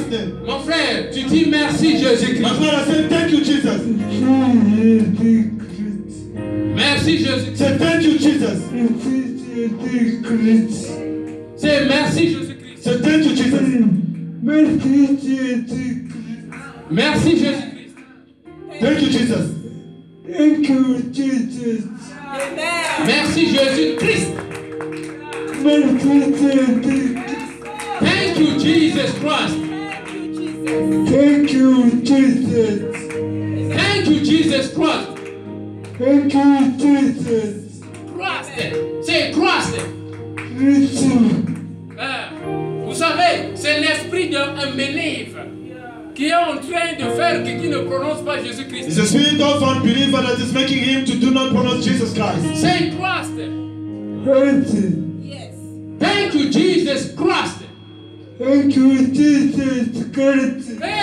name. Mon frère, tu dis merci My Jésus-Christ. brother, say thank you, Jesus. Merci Jésus-Christ. Say thank you, Jesus. C'est merci Jésus-Christ. Say thank you, Jesus. Merci Jésus-Christ. Thank you, Jesus. Merci Jésus-Christ. Thank you Jesus Christ. Thank you, Jesus. Thank you Jesus Christ. Thank you, Jesus. Christ. C'est Christ. Vous savez, c'est l'esprit d'un unbeliever qui est en train de faire qui ne prononce pas Jésus-Christ. It's the spirit of unbeliever that is making him to do not pronounce Jesus Christ. C'est Christ. Yes. Thank you Jesus Christ. Thank you, Jesus Christ. Thank